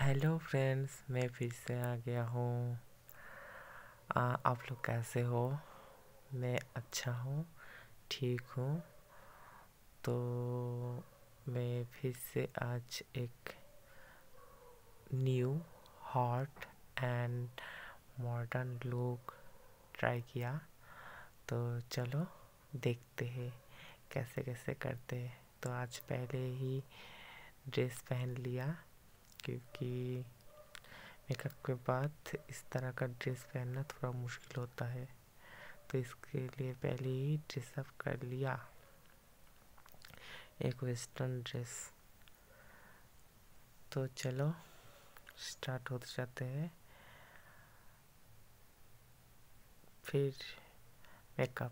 Hello friends, मैं फिर से आ गया हूँ। आप लोग कैसे हो? मैं अच्छा हूँ, ठीक हूँ। तो मैं फिर से आज एक new hot and modern look try किया। तो चलो देखते हैं कैसे कैसे करते हैं। तो आज पहले ही ड्रेस पहन लिया, क्योंकि मेकअप के बाद इस तरह का ड्रेस पहनना थोड़ा मुश्किल होता है। तो इसके लिए पहले ही ड्रेसअप कर लिया, एक वेस्टर्न ड्रेस। तो चलो स्टार्ट होते जाते हैं। फिर मेकअप।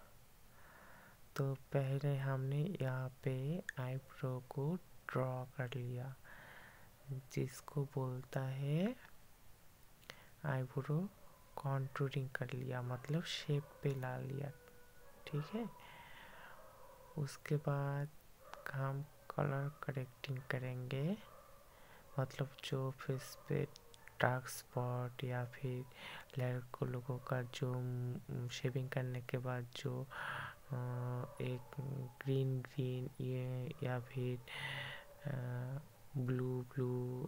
तो पहले हमने यहाँ पे आईब्रो को ड्रॉ कर लिया, जिसको बोलता है आईब्रो कॉन्टूरिंग कर लिया, मतलब शेप पे ला लिया। ठीक है। उसके बाद हम कलर करेक्टिंग करेंगे, मतलब जो फेस पे डार्क स्पॉट या फिर लड़कों लोगों का जो शेविंग करने के बाद जो एक ग्रीन ग्रीन ये या फिर ब्लू ब्लू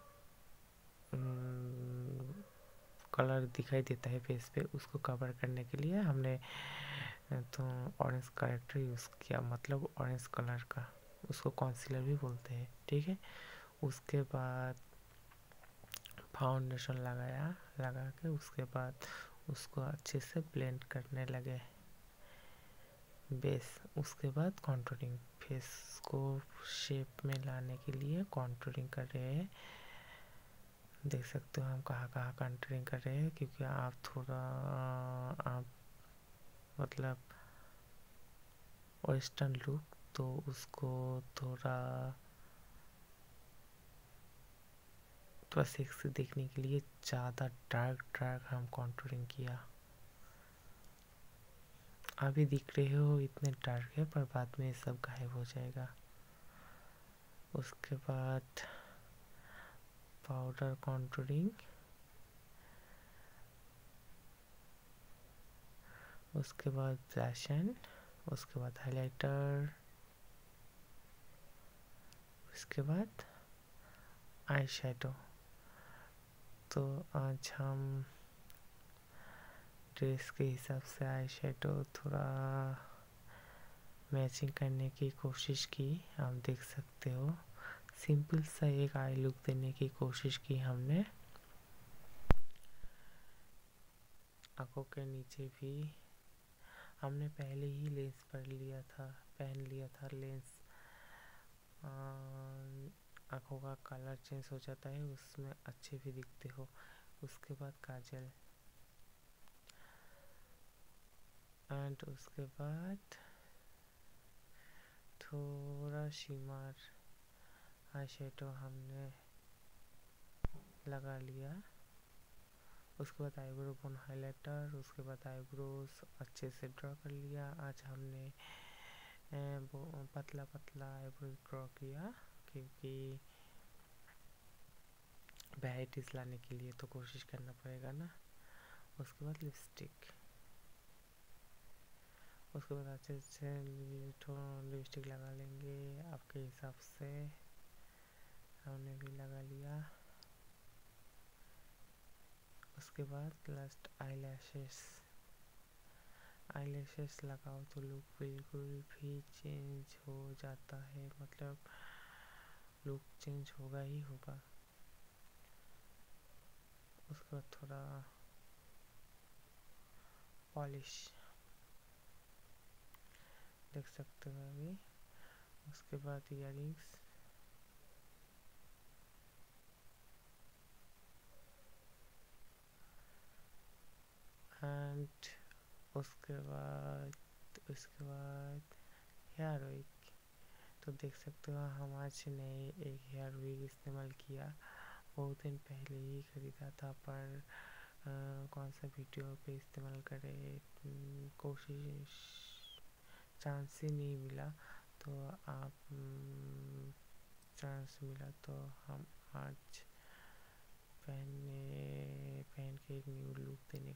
कलर दिखाई देता है फेस पे, उसको कवर करने के लिए हमने तो ऑरेंज करेक्टर यूज़ किया, मतलब ऑरेंज कलर का। उसको कॉन्सीलर भी बोलते हैं। ठीक है। उसके बाद फाउंडेशन लगा के उसके बाद उसको अच्छे से ब्लेंड करने लगे बेस। उसके बाद कॉन्टूरिंग, फेस को शेप में लाने के लिए कॉन्टूरिंग कर रहे हैं। देख सकते हो हम कहाँ कहाँ कॉन्टूरिंग कर रहे हैं, क्योंकि आप मतलब वेस्टर्न लुक, तो उसको थोड़ा सेक्सी देखने के लिए ज़्यादा डार्क डार्क हम कॉन्टूरिंग किया। अभी दिख रहे हो इतने डार्क है, पर बाद में सब गायब हो जाएगा। उसके बाद पाउडर कॉन्टूरिंग, उसके बाद ब्लशन, उसके बाद हाइलाइटर, उसके बाद आई शेडो। तो आज हम ड्रेस के हिसाब से आई शेडो थोड़ा मैचिंग करने की कोशिश की। आप देख सकते हो सिंपल सा एक आई लुक देने की कोशिश की हमने। आंखों के नीचे भी हमने पहले ही लेंस पहन लिया था लेंस। आँखों का कलर चेंज हो जाता है, उसमें अच्छे भी दिखते हो। उसके बाद काजल, एंड उसके बाद थोड़ा शिमर आई शेडो हमने लगा लिया। उसके बाद आईब्रो बोन हाइलाइटर, उसके बाद आईब्रोज अच्छे से ड्रॉ कर लिया। आज हमने पतला पतला आईब्रो ड्रॉ किया, क्योंकि वेराइटीज लाने के लिए तो कोशिश करना पड़ेगा ना। उसके बाद लिपस्टिक, उसके बाद अच्छे से लिपस्टिक लगा लेंगे आपके हिसाब से। हमने भी लगा लिया। उसके बाद लास्ट आईलैशेस लगाओ तो लुक बिल्कुल भी चेंज हो जाता है, मतलब लुक चेंज होगा ही होगा। उसके बाद थोड़ा पॉलिश, देख सकते हो अभी। उसके बाद इयररिंग्स, एंड उसके बाद हेयर विग। तो देख सकते हो हम आज नए एक हेयर विग इस्तेमाल किया। बहुत दिन पहले ही ख़रीदा था, पर कौन सा वीडियो पे इस्तेमाल करे कोशिश चांस ही नहीं मिला। तो आप चांस मिला तो हम आज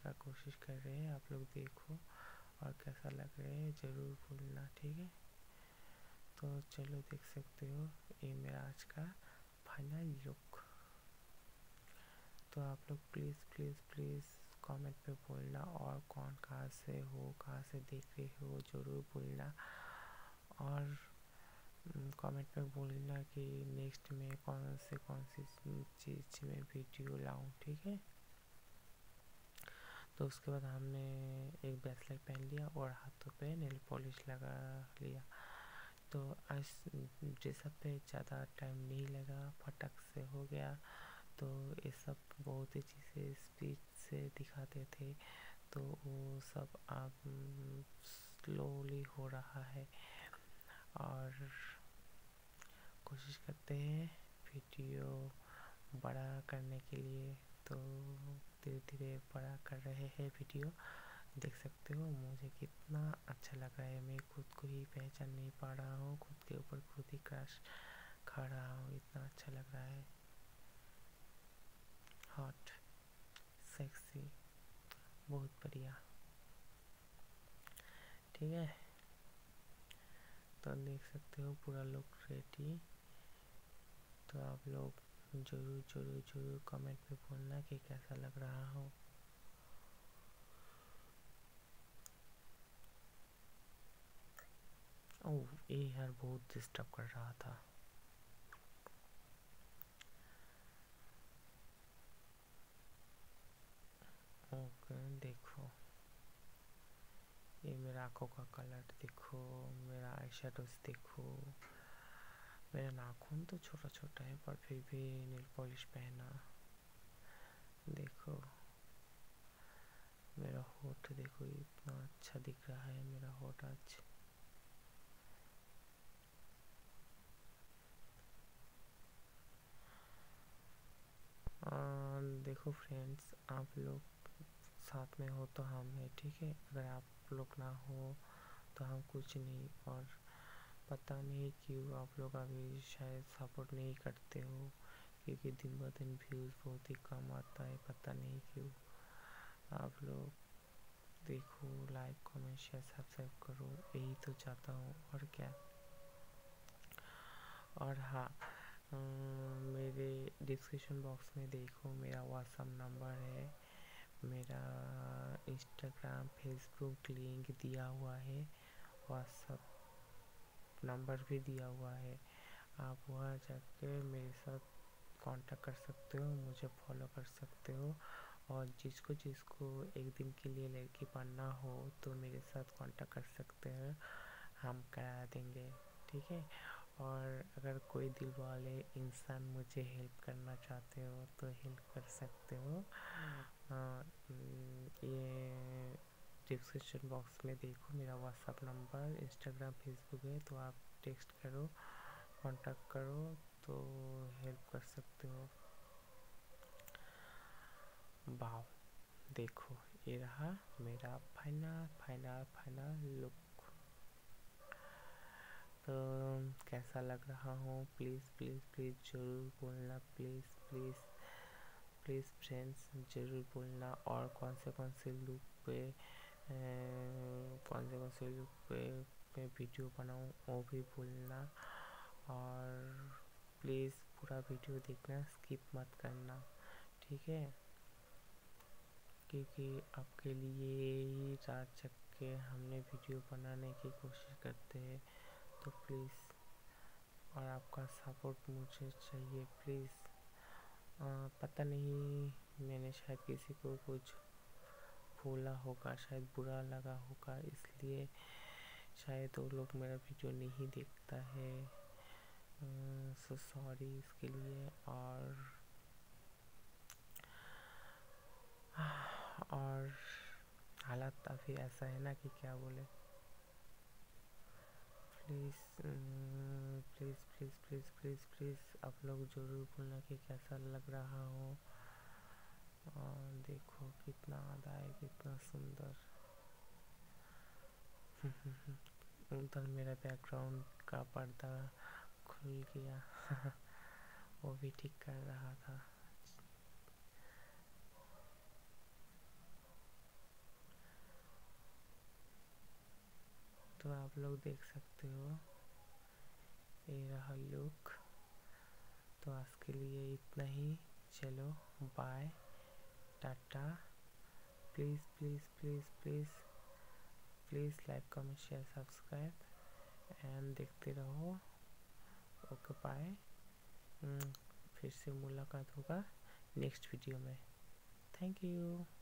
का कोशिश कर रहे हैं। आप लोग देखो और कैसा लग रहा है ज़रूर बोलना, ठीक है। तो चलो देख सकते हो ये मेरा आज का फाइनल लुक। तो आप लोग प्लीज़ प्लीज़ प्लीज़ कमेंट पे बोलना, और कौन कहाँ से हो, कहाँ से देख रहे हो ज़रूर बोलना। और कमेंट में बोलना कि नेक्स्ट में कौन सी चीज़ में वीडियो लाऊं, ठीक है। तो उसके बाद हमने एक ब्रेसलेट पहन लिया और हाथों पे नेल पॉलिश लगा लिया। तो आज ड्रेसअप पे ज़्यादा टाइम नहीं लगा, फटक से हो गया। तो ये सब बहुत ही चीज़ें स्पीड से दिखाते थे, तो वो सब अब स्लोली हो रहा है। और कोशिश करते हैं वीडियो बड़ा करने के लिए, तो धीरे धीरे बड़ा कर रहे हैं वीडियो। देख सकते हो मुझे कितना अच्छा लग रहा है, मैं खुद को ही पहचान नहीं पा रहा हूँ, खुद के ऊपर खुद ही क्रश खा रहा हूँ, इतना अच्छा लग रहा है। हॉट, सेक्सी, बहुत बढ़िया, ठीक है। तो देख सकते हो पूरा लुक रेडी। तो आप लोग ज़रूर ज़रूर ज़रूर कमेंट में बोलना कि कैसा लग रहा हो। ओह, ये यार बहुत डिस्टर्ब कर रहा था। ओके, देखो ये मेरा आँखों का कलर देखो, मेरा आई शेडोज देखो। मेरा नाखून तो छोटा छोटा है पर फिर भी नेल पॉलिश पहना। देखो मेरा होठ देखो, इतना अच्छा दिख रहा है मेरा होठ आज। देखो फ्रेंड्स, आप लोग साथ में हो तो हम हैं, ठीक है। अगर आप लोग ना हो तो हम कुछ नहीं। और पता नहीं क्यों आप लोग अभी शायद सपोर्ट नहीं करते हो, क्योंकि दिन ब दिन व्यूज़ बहुत ही कम आता है, पता नहीं क्यों। आप लोग देखो, लाइक कमेंट शेयर सब्सक्राइब करो, यही तो चाहता हूँ, और क्या। और हाँ, मेरे डिस्क्रिप्शन बॉक्स में देखो मेरा व्हाट्सअप नंबर है, मेरा इंस्टाग्राम फेसबुक लिंक दिया हुआ है, व्हाट्सअप नंबर भी दिया हुआ है। आप वहाँ जाके मेरे साथ कांटेक्ट कर सकते हो, मुझे फॉलो कर सकते हो। और जिसको जिसको एक दिन के लिए लड़की बनना हो तो मेरे साथ कांटेक्ट कर सकते हैं, हम करा देंगे, ठीक है। और अगर कोई दिल वाले इंसान मुझे हेल्प करना चाहते हो तो हेल्प कर सकते हो। ये डिस्क्रिप्शन बॉक्स में देखो मेरा व्हाट्सअप नंबर, इंस्टाग्राम फेसबुक है, तो आप टेक्स्ट करो, कांटेक्ट करो, तो हेल्प कर सकते हो। वाह, देखो ये रहा मेरा फाइनल फाइनल फाइनल लुक। तो कैसा लग रहा हूँ प्लीज़ प्लीज़ प्लीज़ ज़रूर बोलना, प्लीज़ प्लीज़ प्लीज़ फ्रेंड्स ज़रूर बोलना। और कौन से लुक पे मैं वीडियो बनाऊँ वो भी बोलना। और प्लीज़ पूरा वीडियो देखना, स्किप मत करना, ठीक है। क्योंकि आपके लिए ही रात जग के हमने वीडियो बनाने की कोशिश करते हैं, तो प्लीज़, और आपका सपोर्ट मुझे चाहिए प्लीज़। पता नहीं मैंने शायद किसी को कुछ बोला होगा, शायद बुरा लगा होगा, इसलिए शायद वो लोग मेरा वीडियो नहीं देखता है। सो सॉरी इसके लिए। और हालात अभी ऐसा है ना कि क्या बोले। Please please please please please please आप लोग ज़रूर बोलना कि कैसा लग रहा हो। देखो कितना आधा है, कितना सुंदर। उधर मेरा बैकग्राउंड का पर्दा खुल गया। वो भी ठीक कर रहा था। तो आप लोग देख सकते हो, ये रहा लुक। तो आज के लिए इतना ही। चलो bye, tata. Please please please please please like comment share subscribe and देखते रहो। Okay bye. फिर से मुलाकात होगा नेक्स्ट वीडियो में। Thank you.